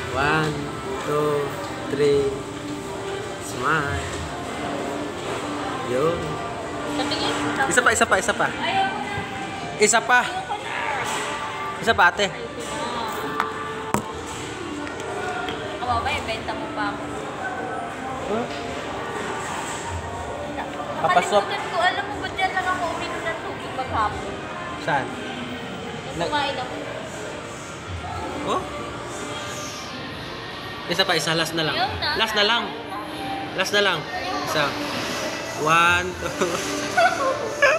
One, two, three. Smile. Yun. Sabihin ko na. Isa pa, isa pa, isa pa. Ayaw ko na. Isa pa. Ayoko na. Isa pa, ate. Ayoko na. Kawawa, ibenta mo pa ako. Huh? Papasok. Nakalimutan ko, alam mo ba dyan lang ako uminom ng tubig maghapon? Saan? Kumain ako. Oh? Isa pa, isa. Last na lang. Yun na. Last na lang. Last na lang. Isa. One, two.